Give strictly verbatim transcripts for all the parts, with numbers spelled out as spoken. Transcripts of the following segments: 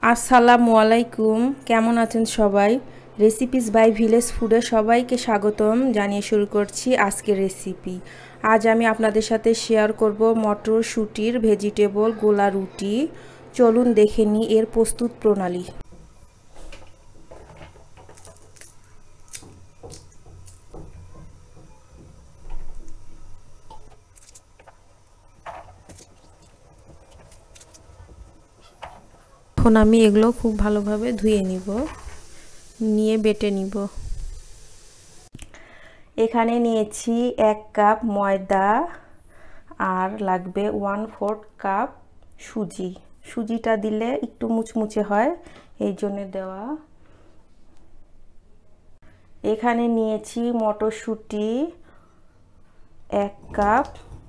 আসসালামু আলাইকুম, কেমন আছেন সবাই? রেসিপিস বাই ভিলেজ ফুডে সবাইকে স্বাগতম জানিয়ে শুরু করছি আজকের রেসিপি। আজ আমি আপনাদের সাথে শেয়ার করব মটরশুঁটির ভেজিটেবল গোলা রুটি। চলুন দেখে নিই এর প্রস্তুত প্রণালী। এখন আমি এগুলো খুব ভালোভাবে ধুয়ে নিব, নিয়ে বেটে নিব। এখানে নিয়েছি এক কাপ ময়দা আর লাগবে ওয়ান ফোর্থ কাপ সুজি। সুজিটা দিলে একটু মুচমুচে হয়, এই জন্য দেওয়া। এখানে নিয়েছি মটরশুঁটি এক কাপ,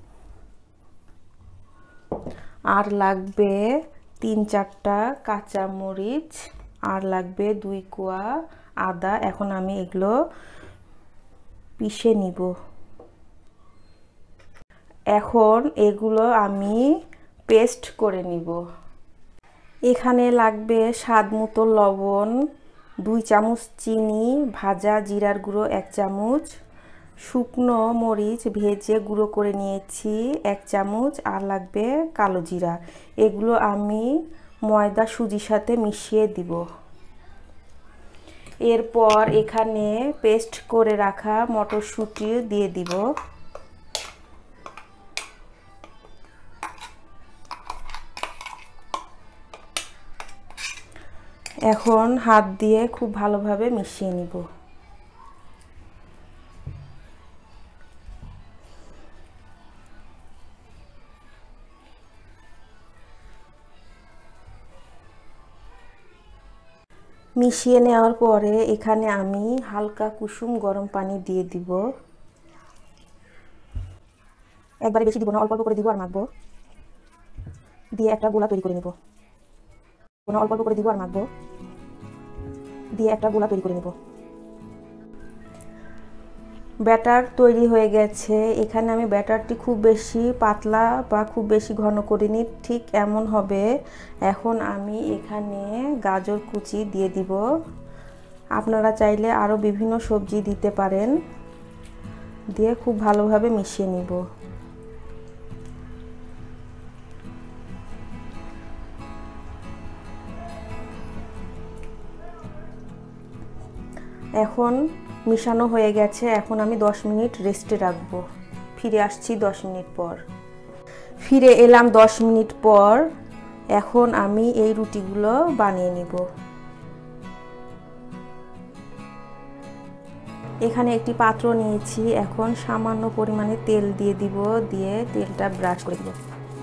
আর লাগবে তিন চারটা কাঁচা মরিচ, আর লাগবে দুই কোয়া আদা। এখন আমি এগুলো পিষে নিব। এখন এগুলো আমি পেস্ট করে নিব। এখানে লাগবে স্বাদ মতো লবণ, দুই চামচ চিনি, ভাজা জিরার গুঁড়ো এক চামচ, শুকনো মরিচ ভেজে গুঁড়ো করে নিয়েছি এক চামচ, আর লাগবে কালো জিরা। এগুলো আমি ময়দা সুজির সাথে মিশিয়ে দিব। এরপর এখানে পেস্ট করে রাখা মটরশুঁটি দিয়ে দিব। এখন হাত দিয়ে খুব ভালোভাবে মিশিয়ে নিব। মিশিয়ে নেওয়ার পরে এখানে আমি হালকা কুসুম গরম পানি দিয়ে দিব। একবারে বেশি দিব না, অল্প অল্প করে দিব আর মাখবো। দিয়ে একটা গোলা তৈরি করে নিব। অল্প অল্প করে দিব আর মাখবো। দিয়ে একটা গোলা তৈরি করে নিব। ব্যাটার তৈরি হয়ে গেছে। এখানে আমি ব্যাটারটি খুব বেশি পাতলা বা খুব বেশি ঘন করিনি, ঠিক এমন হবে। এখন আমি এখানে গাজর কুচি দিয়ে দিব। আপনারা চাইলে আরও বিভিন্ন সবজি দিতে পারেন। দিয়ে খুব ভালোভাবে মিশিয়ে নিব। এখন মিশানো হয়ে গেছে। এখন আমি দশ মিনিট রেস্টে রাখবো। ফিরে আসছি দশ মিনিট পর। ফিরে এলাম দশ মিনিট পর। এখন আমি এই রুটিগুলো বানিয়ে নিব। এখানে একটি পাত্র নিয়েছি। এখন সামান্য পরিমাণে তেল দিয়ে দিব, দিয়ে তেলটা ব্রাশ করে দিব।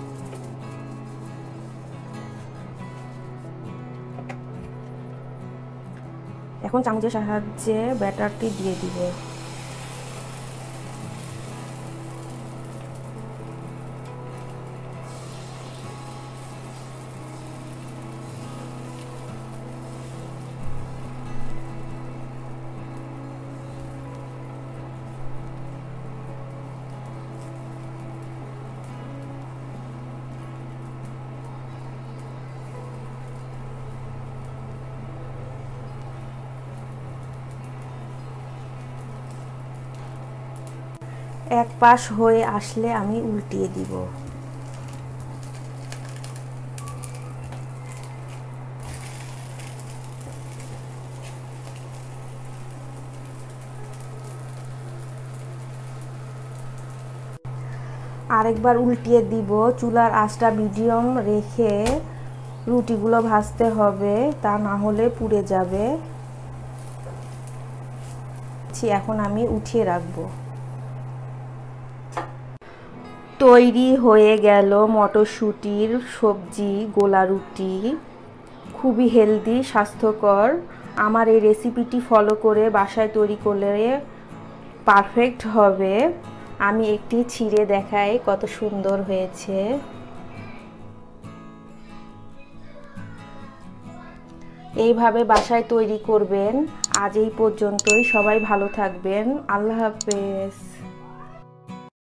এখন চামচের সাহায্যে ব্যাটারটি দিয়ে দিব। এক পাশ হয়ে আসলে আমি উল্টিয়ে দিব। আরেকবার উল্টিয়ে দিব। চুলার আঁচটা মিডিয়াম রেখে রুটিগুলো ভাজতে হবে, তা না হলে পুড়ে যাবে। এখন আমি উঠিয়ে রাখবো। তৈরি হয়ে গেল মটরশুঁটির সবজি গোলা রুটি। খুবই হেলদি, স্বাস্থ্যকর। আমার এই রেসিপিটি ফলো করে বাসায় তৈরি করলে পারফেক্ট হবে। আমি একটি ছিঁড়ে দেখাই কত সুন্দর হয়েছে। এইভাবে বাসায় তৈরি করবেন। আজ এই পর্যন্তই। সবাই ভালো থাকবেন। আল্লাহ হাফেজ।